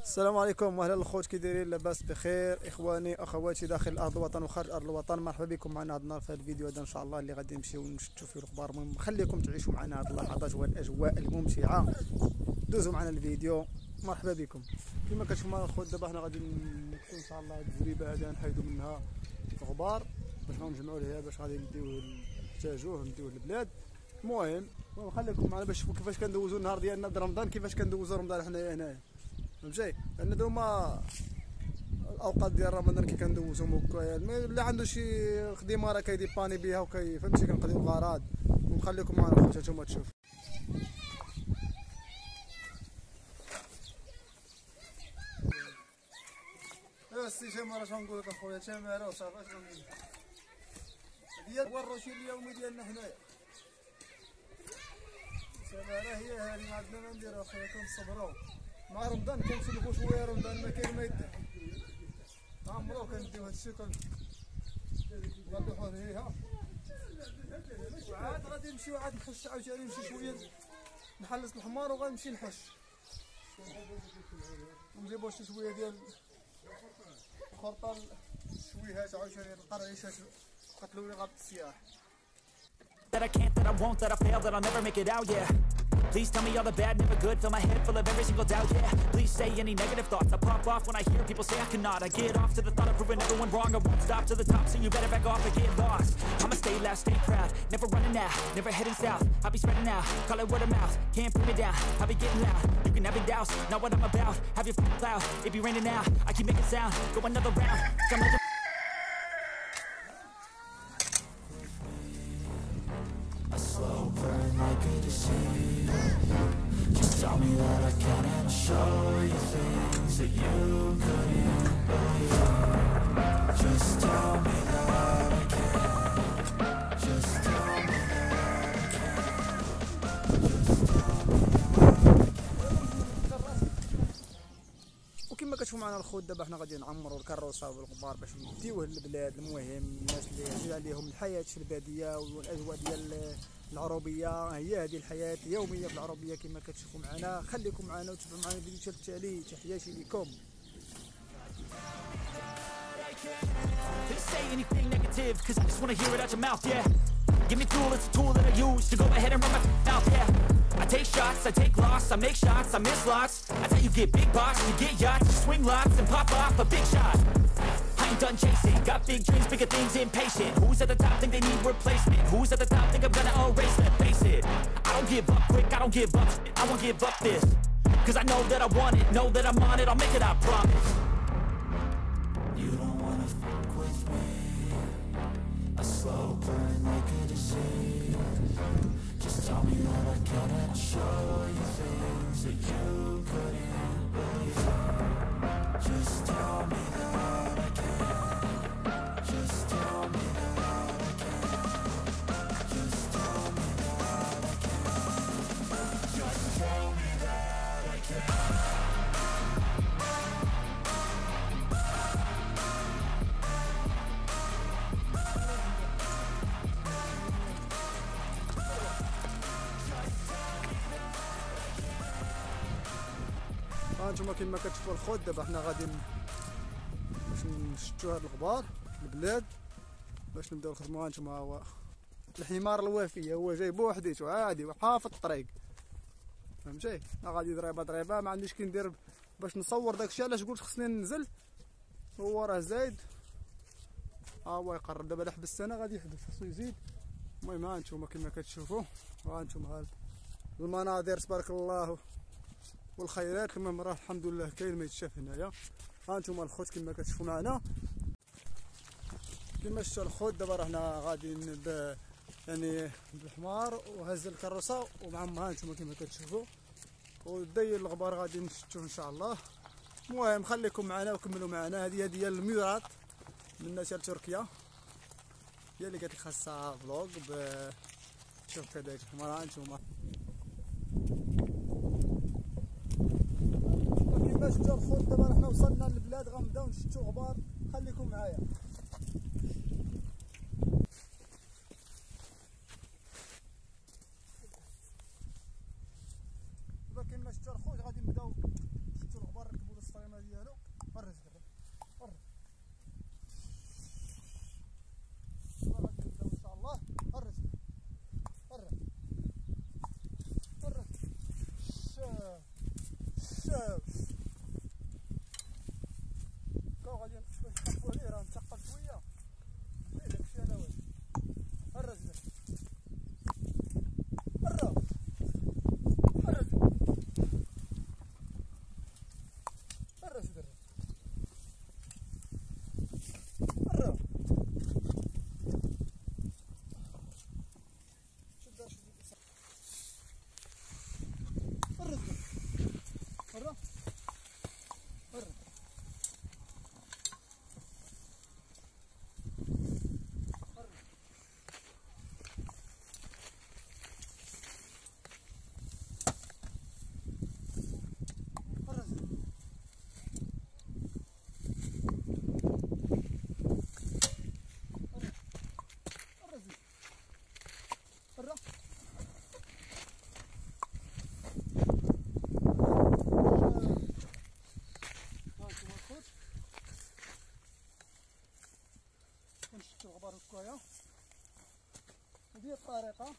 السلام عليكم واهلا الخوت، كي دايرين؟ لاباس بخير اخواني اخواتي داخل ارض الوطن وخارج ارض الوطن. مرحبا بكم معنا هذا النهار في هذا الفيديو هذا ان شاء الله اللي غادي نمشيو نشتو فيه الاخبار. المهم خليكم تعيشوا معنا هذه اللحظات والاجواء الممتعه. دوزوا معنا الفيديو. مرحبا بكم. كما كتشوفوا معنا الخوت دابا حنا غادي نكتو ان شاء الله هذه الزريبه هذه نحيدوا منها الغبار باش نجمعوا ليها باش غادي نديوه نحتاجوه نديوه للبلاد. المهم خليكم معنا باش تشوفوا كيفاش كندوزوا النهار ديالنا د رمضان، كيفاش كندوزوا رمضان حنايا هنايا. فهمتي؟ لان دوما الاوقات ديال رمضان كي كندوزهم هكا، اللي عنده شي خدمه راه كيديباني بها فهمتي، كنقضيو الغراض. ونخليكم معنا خوتي نتوما تشوفوا. السي تمارا شنو نقول لك اخويا تمارا وصافي اش غنقول لك. هذه هو الروتين اليومي ديالنا هنايا. تمارا هي هذه، ما عندنا ما نديرو اخويا، كنصبرو مع رمضان كنسلفو شويه. رمضان ما كاين ما يدير، عمرو كنديو هادشي كنغلقوه ليها وعاد غادي نمشيو عاد نحش عاوتاني، نمشي شويه نحلس الحمار وغنمشي نحش ونجيبو شي شويه ديال الخرطه الشويهات عاوتاني القرعيشات قتلوني غابة السياح. That I can't, that I won't, that I fail, that I'll never make it out, yeah. Please tell me all the bad, never good, fill my head full of every single doubt, yeah. Please say any negative thoughts, I pop off when I hear people say I cannot. I get off to the thought of proving everyone wrong, I won't stop to the top, so you better back off and get lost. I'ma stay loud, stay proud, never running out, never heading south. I'll be spreading out, call it word of mouth, can't put me down, I'll be getting loud. You can have it douse, not what I'm about, have your cloud, it be raining now, I keep making sound, go another round, 'cause I'm like a slow burn like a disease. Just tell me that I can and I'll show you things that you couldn't believe. Just tell me that I can. Just tell me that I can. Just tell me that I can. وكما كتشوفوا معنا الخوت دابا حنا غادي نعمروا الكروسه والغبار باش نديوه للبلاد. المهم الناس اللي عزيز عليهم الحياه في الباديه والاجواء ديال العروبيه، هي هذه الحياه اليوميه في العروبيه كما كتشوفوا معنا. خليكم معنا وتابعوا معنا الفيديو حتى التالي. تحياتي لكم. They say anything negative, cause I just wanna hear it out your mouth, yeah. Give me fuel, it's a tool that I use to go ahead and run my mouth, yeah. I take shots, I take loss, I make shots, I miss lots. That's how you get big box, you get yachts, you swing lots and pop off a big shot. I ain't done chasing, got big dreams, bigger things, impatient. Who's at the top think they need replacement? Who's at the top think I'm gonna erase them? Face it, I don't give up quick, I don't give up shit, I won't give up this. Cause I know that I want it, know that I'm on it, I'll make it, I promise. You don't wanna fuck with me. A slow burn like a disease. Just tell me that I can and I'll show you things that you couldn't believe. Just tell me that I can. Just tell me that I can. Just tell me that I can. Just tell me that I can. هانتوما كما كتشوفوا الخوت دابا حنا غادي باش نشتو هاد الغبار البلاد باش نبداو الخدمه. هانتوما هو الحمار الوافي، هو جاي بوحديتو عادي وحافظ الطريق. فهمتي؟ غادي ضريبه ما عنديش كي ندير باش نصور داكشي. علاش قلت خصني ننزل؟ هو راه زايد، ها هو يقرب دابا. لا حبست انا غادي يحبس، خصو يزيد. المهم هانتوما كما كتشوفوا، هانتوما هاد المناظر تبارك الله والخيرات. المهم راه الحمد لله كاين ما يتشاف هنايا. هانتوما الخوت كما كتشوفوا معنا، كما شفتوا الخوت دابا راه حنا غاديين يعني بالحمار وهز الكروسه ومع هانتوما كما كتشوفوا وداير الغبار غادي نشتوه ان شاء الله. المهم خليكم معنا وكملوا معنا. هذه هي الميورات من ناس تركيا، هي اللي قالت لي خاصها فلوق شوف كذلك الحمار. هانتوما كما شفتوا الخوت دابا حنا وصلنا للبلاد، غنبداو نشتو غبار. خليكم معايا. دابا كما شفتوا الخوت غادي نبداو نشتو الغبار، نركبو السطرين دقيقه.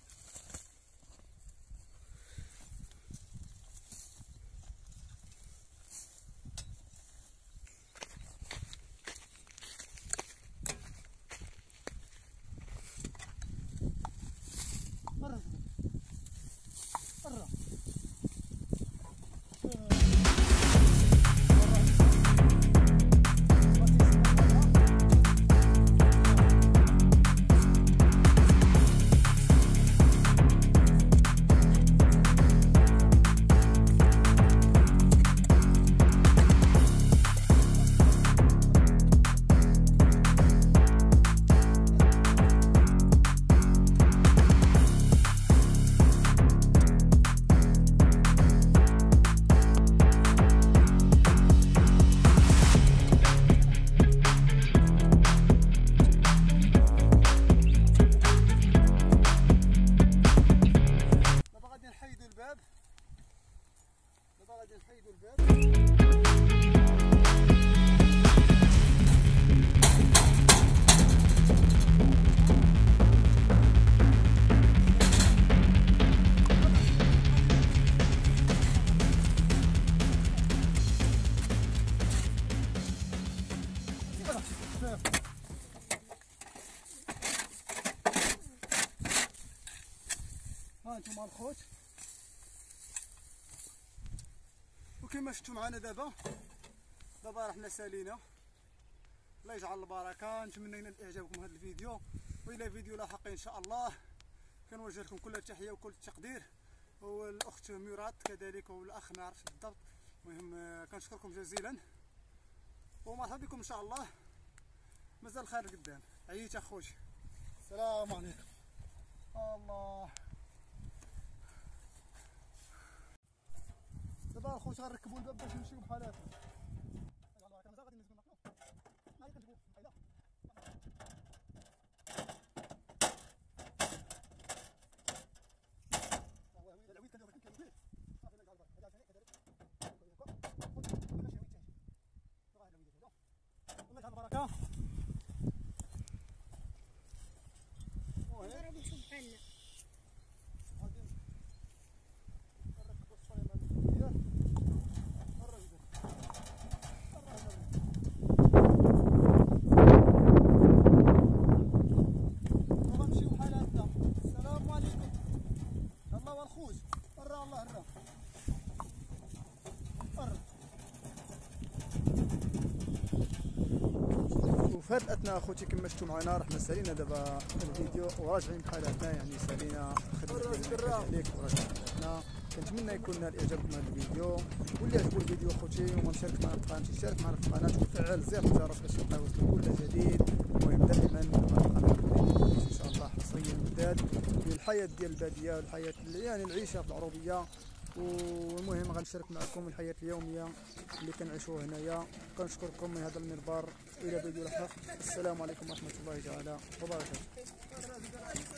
نحيدوا الباب. ها انتم الخوت، وكما شفتوا معنا دابا رحنا سالينا. الله يجعل البركه. نتمنى ينال اعجابكم هذا الفيديو، والى فيديو لاحق ان شاء الله. كنوجه لكم كل التحيه وكل التقدير، والاخت ميرات كذلك، والاخ ما عرفتش بالضبط. المهم كنشكركم جزيلا ومرحبا بكم ان شاء الله. مازال الخير قدام. عييت اخوتي. السلام عليكم. الله دابا اخوتي غنركبوا الباب باش نمشيو بحال هكا. وفي هذه الاثناء اخوتي كما شفتوا معنا رحنا سالينا دابا الفيديو وراجعين بحال هكا، يعني سالينا خدمه عليك وراجعين حنا. كنتمنى يكون نال اعجابكم هذا الفيديو، واللي عجبو الفيديو اخوتي وما مشارك معنا في القناه يشارك معنا في القناه وفعل زر الجرس باش يبقى يوصلوا كل جديد. المهم دائما ان شاء الله حصريا جداد في الحياه ديال الباديه والحياه يعني العيشه في العروبيه. والمهم غنشارك معكم الحياه اليوميه اللي كنعيشوها هنايا. كنشكركم من هذا المنبر. الى فيديو لاحق. السلام عليكم ورحمه الله تعالى وبركاته.